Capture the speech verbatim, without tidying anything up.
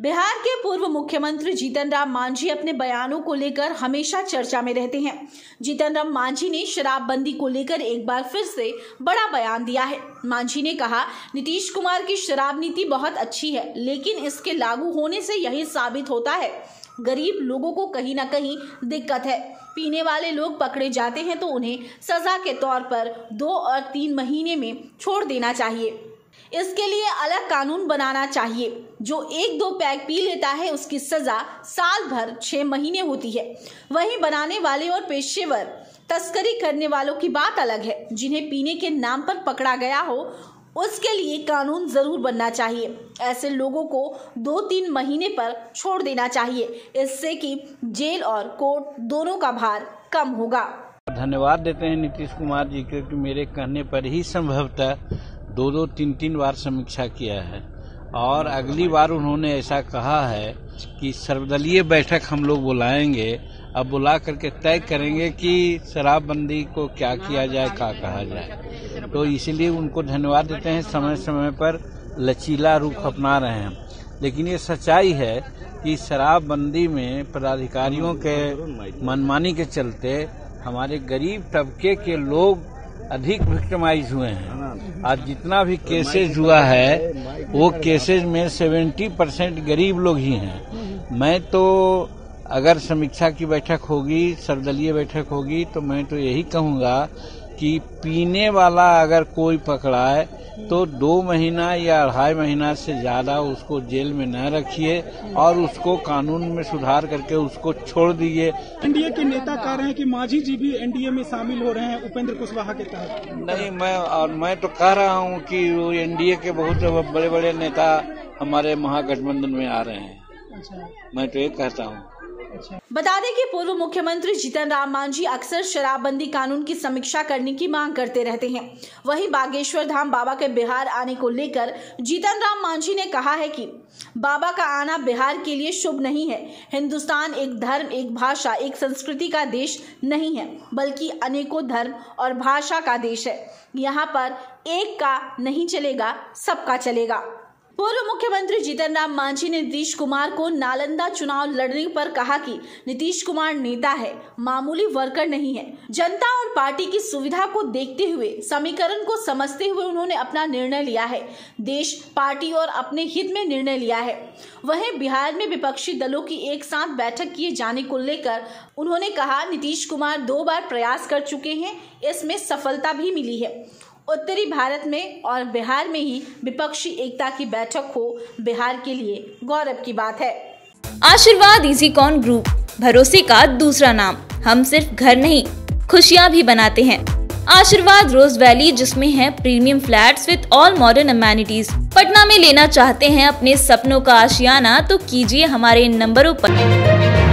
बिहार के पूर्व मुख्यमंत्री जीतन राम मांझी अपने बयानों को लेकर हमेशा चर्चा में रहते हैं। जीतन राम मांझी ने शराबबंदी को लेकर एक बार फिर से बड़ा बयान दिया है। मांझी ने कहा, नीतीश कुमार की शराब नीति बहुत अच्छी है, लेकिन इसके लागू होने से यही साबित होता है गरीब लोगों को कहीं ना कहीं दिक्कत है। पीने वाले लोग पकड़े जाते हैं तो उन्हें सजा के तौर पर दो और तीन महीने में छोड़ देना चाहिए। इसके लिए अलग कानून बनाना चाहिए। जो एक दो पैग पी लेता है उसकी सजा साल भर छह महीने होती है। वहीं बनाने वाले और पेशेवर तस्करी करने वालों की बात अलग है। जिन्हें पीने के नाम पर पकड़ा गया हो उसके लिए कानून जरूर बनना चाहिए। ऐसे लोगों को दो तीन महीने पर छोड़ देना चाहिए। इससे कि जेल और कोर्ट दोनों का भार कम होगा। धन्यवाद देते हैं नीतीश कुमार जी के कि मेरे कहने पर ही संभवतः दो दो तीन तीन बार समीक्षा किया है और अगली बार उन्होंने ऐसा कहा है कि सर्वदलीय बैठक हम लोग बुलाएंगे। अब बुला करके तय करेंगे कि शराबबंदी को क्या किया जाए, क्या कहा जाए। तो इसलिए उनको धन्यवाद देते हैं, समय समय पर लचीला रुख अपना रहे हैं। लेकिन ये सच्चाई है कि शराबबंदी में पदाधिकारियों के मनमानी के चलते हमारे गरीब तबके के लोग अधिक विक्टिमाइज हुए हैं। आज जितना भी केसेज हुआ है वो केसेज में सत्तर परसेंट गरीब लोग ही हैं। मैं तो अगर समीक्षा की बैठक होगी, सर्वदलीय बैठक होगी, तो मैं तो यही कहूंगा कि पीने वाला अगर कोई पकड़ाए तो दो महीना या अढ़ाई महीना से ज्यादा उसको जेल में न रखिए और उसको कानून में सुधार करके उसको छोड़ दीजिए। एनडीए के नेता कह रहे हैं कि मांझी जी भी एनडीए में शामिल हो रहे हैं उपेंद्र कुशवाहा के तहत। नहीं, मैं और मैं तो कह रहा हूं कि वो एनडीए के बहुत बड़े बड़े नेता हमारे महागठबंधन में आ रहे हैं। अच्छा। मैं तो ये कहता हूँ। बता दें कि पूर्व मुख्यमंत्री जीतन राम मांझी अक्सर शराबबंदी कानून की समीक्षा करने की मांग करते रहते हैं। वहीं बागेश्वर धाम बाबा के बिहार आने को लेकर जीतन राम मांझी ने कहा है कि बाबा का आना बिहार के लिए शुभ नहीं है। हिंदुस्तान एक धर्म, एक भाषा, एक संस्कृति का देश नहीं है, बल्कि अनेकों धर्म और भाषा का देश है। यहाँ पर एक का नहीं चलेगा, सबका चलेगा। पूर्व मुख्यमंत्री जीतन राम मांझी ने नीतीश कुमार को नालंदा चुनाव लड़ने पर कहा कि नीतीश कुमार नेता है, मामूली वर्कर नहीं है। जनता और पार्टी की सुविधा को देखते हुए, समीकरण को समझते हुए उन्होंने अपना निर्णय लिया है। देश, पार्टी और अपने हित में निर्णय लिया है। वहीं बिहार में विपक्षी दलों की एक साथ बैठक किए जाने को लेकर उन्होंने कहा, नीतीश कुमार दो बार प्रयास कर चुके हैं, इसमें सफलता भी मिली है। उत्तरी भारत में और बिहार में ही विपक्षी एकता की बैठक हो बिहार के लिए गौरव की बात है। आशीर्वाद इजीकॉन ग्रुप, भरोसे का दूसरा नाम। हम सिर्फ घर नहीं, खुशियां भी बनाते हैं। आशीर्वाद रोज वैली, जिसमें है premium flats with all modern amenities. Patna में लेना चाहते हैं अपने सपनों का आशियाना, तो कीजिए हमारे इन नंबरों पर